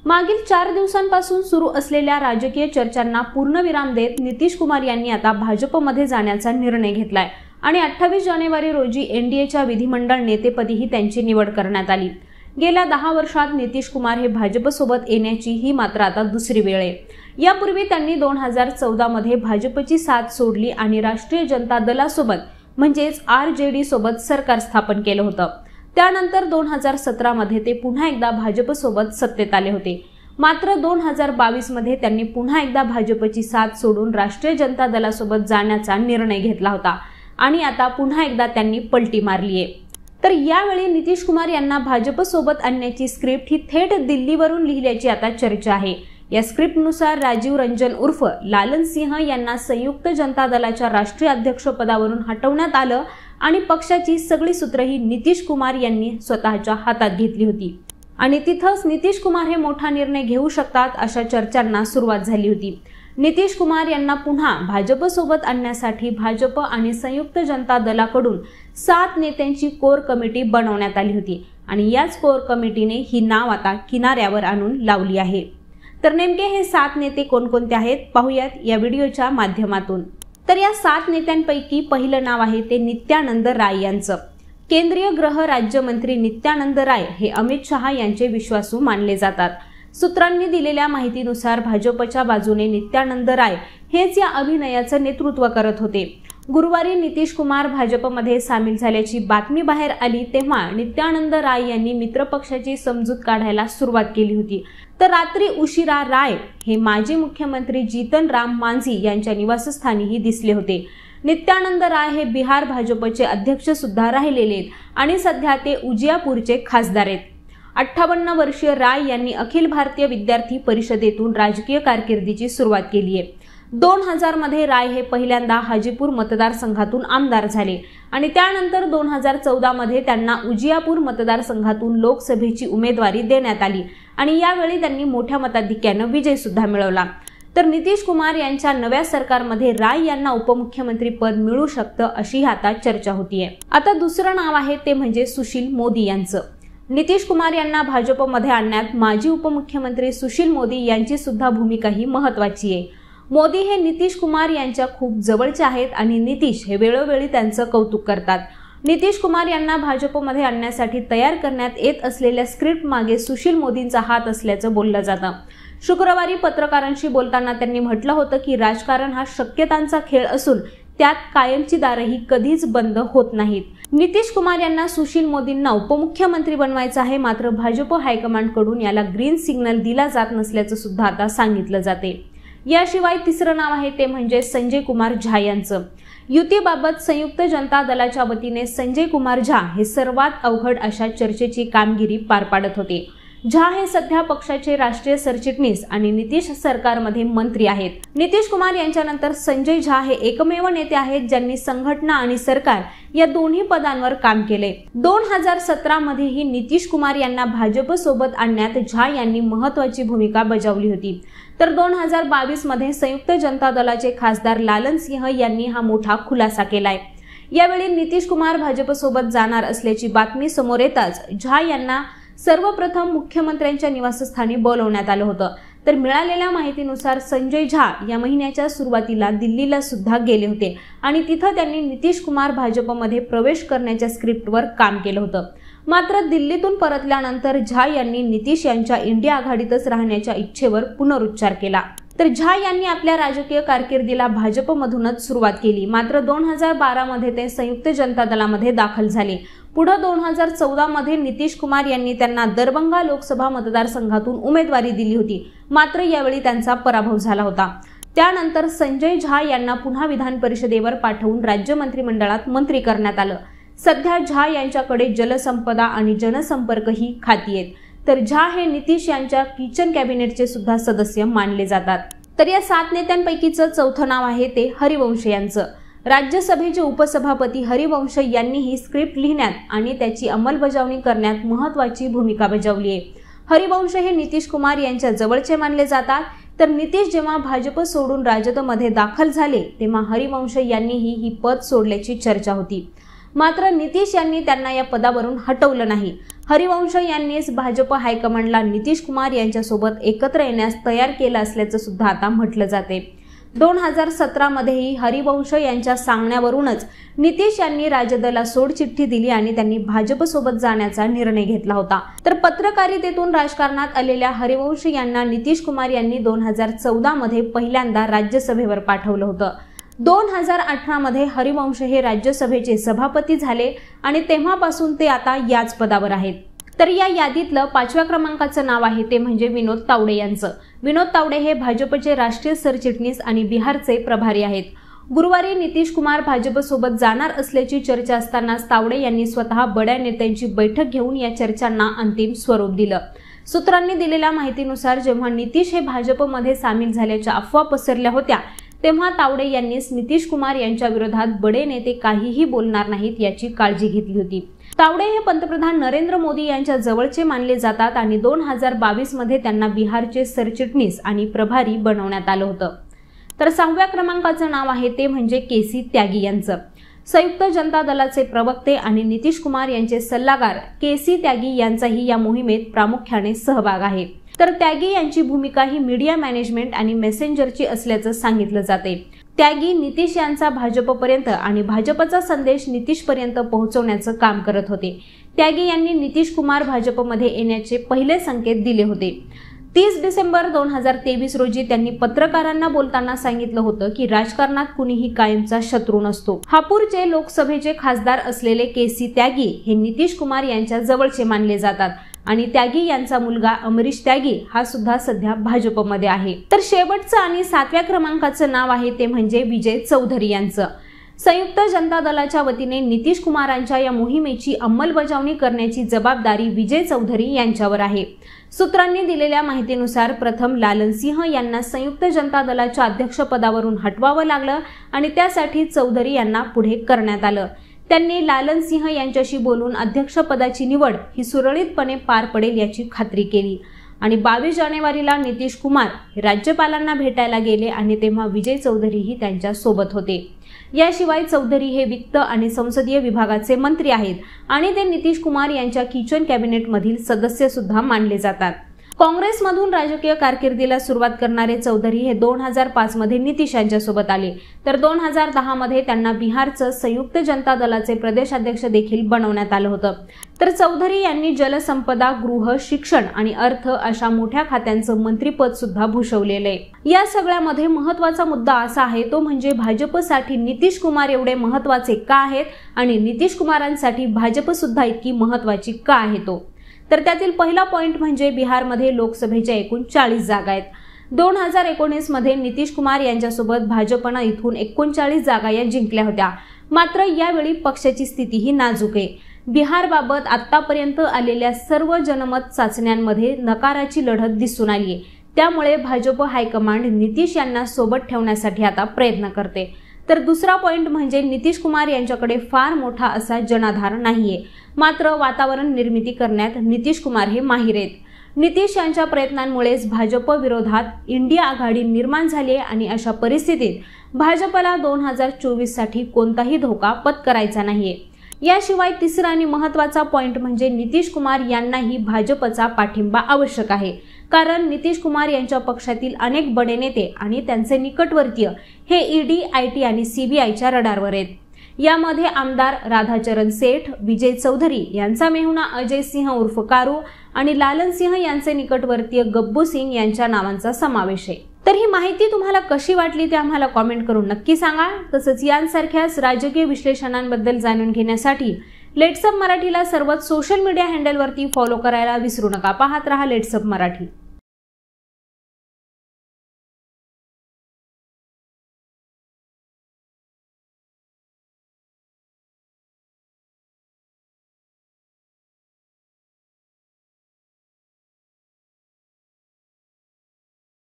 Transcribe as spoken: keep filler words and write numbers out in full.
मागील चार दिवसांपासून सुरू असलेल्या राजकीय चर्चांना पूर्णविराम देत नितीश कुमार यांनी आता भाजपमध्ये जाण्याचा निर्णय घेतलाय आणि अठ्ठावीस जानेवारी रोजी एनडीएच्या विधिमंडळ नेतेपदीही त्यांची निवड करण्यात आली। गेल्या दहा वर्षात नितीश कुमार हे भाजपसोबत येण्याची ही मात्र आता दुसरी वेळ आहे। यापूर्वी त्यांनी दोन हजार चौदा मध्ये भाजपची साथ सोडली आणि राष्ट्रीय जनता दलासोबत म्हणजेच आरजेडी सोबत सरकार स्थापन केलं होतं। त्यानंतर दोन हजार सतरा मध्ये ते पुन्हा एकदा भाजपसोबत सत्तेत आले होते। मात्र दोन हजार बावीस मध्ये त्यांनी पुन्हा एकदा भाजपची साथ सोडून राष्ट्रीय जनता दलासोबत जाण्याचा निर्णय घेतला होता आणि आता पुन्हा एकदा त्यांनी पलटी मारली आहे। तर यावेळी नितीश कुमार यांना भाजपसोबत आणण्याची स्क्रिप्ट ही थेट दिल्लीवरून लिहिल्याची आता चर्चा आहे। या स्क्रिप्टनुसार राजीव रंजन उर्फ लालन सिंह यांना संयुक्त जनता दलाच्या राष्ट्रीय अध्यक्षपदावरून हटवण्यात आलं आणि पक्षाची सगळी सूत्र ही नितीश कुमार यांनी स्वतःच्या हातात घेतली होती आणि तिथंच नितीश कुमार हे मोठा निर्णय घेऊ शकतात अशा चर्चांना सुरुवात झाली होती। नितीश कुमार यांना पुन्हा भाजपसोबत आणण्यासाठी भाजप आणि संयुक्त जनता दलाकडून सात नेत्यांची कोर कमिटी बनवण्यात आली होती आणि याच कोर कमिटीने ही नाव आता किनाऱ्यावर आणून लावली आहे। तर नेमके हे सात नेते कोणकोणते आहेत पाहूयात या व्हिडिओच्या माध्यमातून। तर या सात नेत्यांपैकी पहिलं नाव आहे ते नित्यानंद राय यांचं। केंद्रीय गृह राज्यमंत्री नित्यानंद राय हे अमित शहा यांचे विश्वासू मानले जातात। सूत्रांनी दिलेल्या माहितीनुसार भाजपच्या बाजूने नित्यानंद राय हेच या अभियानाचं नेतृत्व करत होते। गुरुवारी नितीश कुमार भाजपमध्ये सामील झाल्याची बातमी बाहेर आली तेव्हा नित्यानंद राय यांनी मित्रपक्षाची समजूत काढायला सुरुवात केली होती। तर रात्री उशिरा राय हे माजी मुख्यमंत्री जीतन राम मांझी यांच्या निवासस्थानीही दिसले होते। नित्यानंद राय हे बिहार भाजपचे अध्यक्ष सुद्धा राहिलेले आहेत आणि सध्या ते उजियापूरचे खासदार आहेत। अठ्ठावन्न वर्षीय राय यांनी अखिल भारतीय विद्यार्थी परिषदेतून राजकीय कारकिर्दीची सुरुवात केली आहे। दोन हजार मध्ये राय हे पहिल्यांदा हाजीपूर मतदारसंघातून आमदार झाले आणि त्यानंतर दोन हजार चौदा मध्ये त्यांना उजियापूर मतदारसंघातून लोकसभेची उमेदवारी देण्यात आली आणि यावेळी त्यांनी मोठ्या मताधिक्याने विजय सुद्धा मिळवला। तर नितीश कुमार यांच्या नव्या सरकारमध्ये राय यांना उपमुख्यमंत्री पद मिळू शकतं अशी आता चर्चा होतीये। आता दुसरं नाव आहे ते म्हणजे सुशील मोदी यांचं। नितीश कुमार यांना भाजपमध्ये आणण्यात माजी उपमुख्यमंत्री सुशील मोदी यांची सुद्धा भूमिका ही महत्त्वाची आहे। मोदी हे नितीश कुमार यांच्या खूप जवळचे आहेत आणि नितीश हे वेळोवेळी त्यांचं कौतुक करतात। नितीश कुमार यांना भाजपमध्ये आणण्यासाठी तयार करण्यात येत असलेल्या स्क्रिप्ट मागे सुशील मोदींचा हात असल्याचं बोललं जातं। शुक्रवारी पत्रकारांशी बोलताना त्यांनी म्हटलं होतं की राजकारण हा शक्यतांचा खेळ असून त्यात कायमची दारही कधीच बंद होत नाहीत। नितीश कुमार यांना सुशील मोदींना उपमुख्यमंत्री बनवायचं आहे, मात्र भाजप हायकमांडकडून याला ग्रीन सिग्नल दिला जात नसल्याचं सुद्धा आता सांगितलं जाते। याशिवाय तिसरं नाव आहे ते म्हणजे संजय कुमार झा यांचं। युतीबाबत संयुक्त जनता दलाच्या वतीने संजय कुमार झा हे सर्वात अवघड अशा चर्चेची कामगिरी पार पाडत होते। झा हे सध्या पक्षाचे राष्ट्रीय सरचिटणीस आणि नितीश सरकारमध्ये मंत्री आहेत। नितीश कुमार यांच्यानंतर संजय झा हे एकमेव नेते आहेत ज्यांनी संघटना आणि सरकार या दोन्ही पदांवर काम केले। दोन हजार सतरा मध्येही नितीश कुमार यांना भाजप सोबत आणण्यात झा यांनी महत्त्वाची भूमिका बजावली होती। तर दोन हजार बावीस मध्ये संयुक्त जनता दलाचे खासदार लालन सिंह यांनी हा मोठा खुलासा केलाय। यावेळी नितीश कुमार भाजपसोबत जाणार असल्याची बातमी समोर येताच झा यांना सर्वप्रथम मुख्यमंत्र्यांच्या निवासस्थानी बोलवण्यात आलं होतं। तर मिळालेल्या माहितीनुसार संजय झा या महिन्याच्या सुरुवातीला दिल्लीला सुद्धा गेले होते आणि तिथं त्यांनी नितीश कुमार भाजपमध्ये प्रवेश करण्याच्या स्क्रिप्टवर काम केलं होतं। मात्र दिल्लीतून परतल्यानंतर झा यांनी नितीश यांच्या इंडिया आघाडीतच राहण्याच्या इच्छेवर पुनरुच्चार केला। तर झा यांनी आपल्या राजकीय कारकिर्दीला भाजपमधूनच सुरुवात केली। मात्र दोन हजार बारा मध्ये ते संयुक्त जनता दलामध्ये दाखल झाले। पुढे दोन हजार चौदा मध्ये नितीश कुमार यांनी त्यांना दरभंगा लोकसभा मतदारसंघातून उमेदवारी दिली होती, मात्र यावेळी त्यांचा पराभव झाला होता। त्यानंतर संजय झा यांना पुन्हा विधान परिषदेवर पाठवून राज्य मंत्रिमंडळात मंत्री करण्यात आलं। सध्या झा यांच्याकडे जलसंपदा आणि जनसंपर्क ही खाती आहेत। तर झा हे नितीश यांच्या किचन कॅबिनेटचे सुद्धा सदस्य मानले जातात। तर या सात नेत्यांपैकीचं चौथं नाव आहे ते हरिवंश यांचं। राज्यसभेचे उपसभापती हरिवंश यांनी ही स्क्रिप्ट लिहिण्यात आणि त्याची अंमलबजावणी करण्यात महत्त्वाची भूमिका बजावली आहे। हरिवंश हे नितीश कुमार यांच्या जवळचे मानले जातात। तर नितीश जेव्हा भाजप सोडून राजदमध्ये दाखल झाले तेव्हा हरिवंश यांनीही ही पद सोडल्याची चर्चा होती। मात्र नितीश यांनी त्यांना या पदावरून हटवलं नाही। हरिवंश यांनीच भाजप हायकमांडला नितीश कुमार यांच्यासोबत एकत्र येण्यास तयार केलं असल्याचं सुद्धा आता म्हटलं जाते। दोन हजार सतरा मध्येही हरिवंश यांच्या सांगण्यावरूनच नितीश यांनी राजदला सोडचिठ्ठी दिली आणि त्यांनी भाजपसोबत जाण्याचा निर्णय घेतला होता। तर पत्रकारितेतून राजकारणात आलेल्या हरिवंश यांना नितीश कुमार यांनी दोन हजार चौदा मध्ये पहिल्यांदा राज्यसभेवर पाठवलं होतं। दोन हजार अठरा मध्ये हरिवंश हे राज्यसभेचे सभापती झाले आणि तेव्हापासून ते आता याच पदावर आहेत। तर या यादीतलं पाचव्या क्रमांकाचं नाव आहे ते म्हणजे विनोद तावडे यांचं। विनोद तावडे हे भाजपचे राष्ट्रीय सरचिटणीस आणि बिहारचे प्रभारी आहेत। गुरुवारी नितीश कुमार भाजपसोबत जाणार असल्याची चर्चा असतानाच तावडे यांनी स्वतः बड्या नेत्यांची बैठक घेऊन या चर्चांना अंतिम स्वरूप दिलं। सूत्रांनी दिलेल्या माहितीनुसार जेव्हा नितीश हे भाजपमध्ये सामील झाल्याच्या अफवा पसरल्या होत्या तेव्हा तावडे यांनीच नितीश कुमार यांच्या विरोधात बडे नेते काहीही बोलणार नाहीत याची काळजी घेतली होती। तावडे हे पंतप्रधान नरेंद्र मोदी यांच्या जवळचे मानले जातात आणि दोन हजार बावीस मध्ये त्यांना बिहारचे सरचिटणीस आणि प्रभारी बनवण्यात आलं होतं। तर सहाव्या क्रमांकाचं नाव आहे ते म्हणजे केसी त्यागी यांचं। संयुक्त जनता दलाचे प्रवक्ते आणि नितीश कुमार यांचे सल्लागार केसी त्यागी यांचाही या मोहिमेत प्रामुख्याने सहभाग आहे। तर त्यागी यांची भूमिका ही मीडिया मॅनेजमेंट आणि मेसेंजरची असल्याचं सांगितलं जाते। त्यागी नितीश यांचा भाजपपर्यंत आणि भाजपचा संदेश नितीशपर्यंत पोहोचवण्याचं काम करत होते। त्यागी यांनी नितीश कुमार भाजपमध्ये येण्याचे पहिले संकेत दिले होते। तीस डिसेंबर दोन हजार तेवीस रोजी त्यांनी पत्रकारांना बोलताना सांगितलं होतं की राजकारणात कुणीही कायमचा शत्रू नसतो। हापूरचे लोकसभेचे खासदार असलेले केसी त्यागी हे नितीश कुमार यांच्या जवळचे मानले जातात आणि त्यागी यांचा मुलगा अमरीश त्यागी हा सुद्धा सध्या भाजपमध्ये आहे। तर शेवटचं आणि सातव्या क्रमांकाचं नाव आहे ते म्हणजे विजय चौधरी यांचं। संयुक्त जनता दलाच्या वतीने नितीश कुमारांच्या या मोहिमेची अंमलबजावणी करण्याची जबाबदारी विजय चौधरी यांच्यावर आहे। सूत्रांनी दिलेल्या माहितीनुसार प्रथम लालन सिंह यांना संयुक्त जनता दलाच्या अध्यक्षपदावरून हटवावं लागलं आणि त्यासाठी चौधरी यांना पुढे करण्यात आलं। त्यांनी लालन सिंह यांच्याशी बोलून अध्यक्षपदाची निवड ही सुरळीतपणे पार पडेल याची खात्री केली आणि बावीस जानेवारीला नितीश कुमार हे राज्यपालांना भेटायला गेले आणि तेव्हा विजय चौधरीही त्यांच्या सोबत होते। याशिवाय चौधरी हे वित्त आणि संसदीय विभागाचे मंत्री आहेत आणि ते नितीश कुमार यांच्या किचन कॅबिनेटमधील सदस्य सुद्धा मानले जातात। काँग्रेसमधून राजकीय कारकिर्दीला सुरुवात करणारे चौधरी हे दोन हजार पाच मध्ये नितीश यांच्यासोबत आले तर दोन हजार दहा मध्ये त्यांना बिहारचं संयुक्त जनता दलाचे प्रदेशाध्यक्ष देखील बनवण्यात आलं होतं। तर चौधरी यांनी जलसंपदा, गृह, शिक्षण आणि अर्थ अशा मोठ्या खात्यांचं मंत्रीपद सुद्धा भूषवलेलं आहे। या सगळ्यामध्ये महत्त्वाचा मुद्दा असा आहे तो म्हणजे भाजपसाठी नितीश कुमार एवढे महत्त्वाचे का आहेत आणि नितीश कुमारांसाठी भाजप सुद्धा इतकी महत्त्वाची का आहे तो। तर त्यातील पहिला पॉइंट म्हणजे बिहारमध्ये लोकसभेच्या एकूण चाळीस जागा आहेत। दोन हजार एकोणीस मध्ये नितीश कुमार यांच्यासोबत भाजपनं इथून एकोणचाळीस जागा या जिंकल्या होत्या। मात्र यावेळी पक्षाची स्थितीही नाजूक आहे। बिहारबाबत आतापर्यंत आलेल्या सर्व जनमत चाचण्यांमध्ये नकाराची लढत दिसून आली आहे। त्यामुळे भाजप हायकमांड नितीश यांना सोबत ठेवण्यासाठी आता प्रयत्न करते। तर दुसरा पॉइंट म्हणजे नितीश कुमार यांच्याकडे फार मोठा असा जनाधार नाहीये, मात्र वातावरण निर्मिती करण्यात नितीश कुमार हे माहिर आहेत। नितीश यांच्या प्रयत्नांमुळेच भाजप विरोधात इंडिया आघाडी निर्माण झाली आणि अशा परिस्थितीत भाजपला दोन हजार चोवीस साठी कोणताही धोका पत्करायचा नाहीये। याशिवाय तिसरा आणि महत्त्वाचा पॉइंट म्हणजे नितीश कुमार यांनाही भाजपचा पाठिंबा आवश्यक आहे, कारण नितीश कुमार यांच्या पक्षातील अनेक बडे नेते आणि त्यांचे निकटवर्तीय हे ईडी, आयटी आणि सीबीआयच्या रडारवर आहेत। यामध्ये आमदार राधाचरण सेठ, विजय चौधरी यांचा मेहुणा अजय सिंह उर्फ कारू आणि लालन सिंह यांचे निकटवर्तीय गब्बू सिंग यांच्या नावांचा समावेश आहे। तर ही माहिती तुम्हाला कशी वाटली ते आम्हाला कॉमेंट करून नक्की सांगा। तसंच यांसारख्याच राजकीय विश्लेषणांबद्दल जाणून घेण्यासाठी लेट्सअप मराठीला सर्वच सोशल मीडिया हँडलवरती फॉलो करायला विसरू नका। पाहत रहा लेट्सअप मराठी।